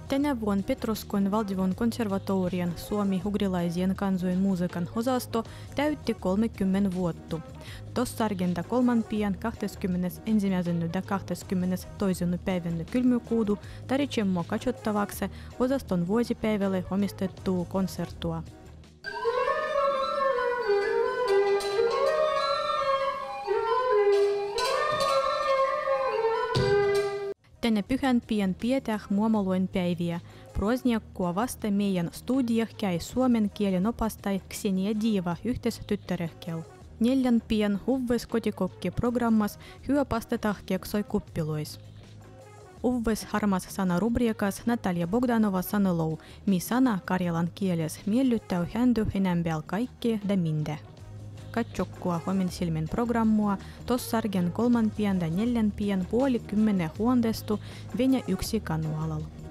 Tänä vuonna Petroskoin valtion konservatorian suomi-ugrilaisien kansojen musiikan osasto täytti 30 vuotta. Tossargenta kolmanpian 21. ja 22. päivänä kylmykuudu tarvitsemme katsottavaksi osaston vuosipäivälle omistettua konserttua. Tänne pyhänpian pidetään muomaloin päiviä. Prosniakkua vasta meidän studiah käy suomen kielen opastaja Ksenia Dieva yhteistyttärehkel. 4 pian Uvves kotikokki-programmas hyöpastetaan keksoi kuppilois. Uvves harmas sana rubriikas Natalia Bogdanova sanelou, mi sana karjalan kieles miellyttää händy enämbäl kaikki da minde. Katsokkua huomen silmin programmua tossargen 3 ja 4 puoli 10 huondestu Venä 1 kanualalla.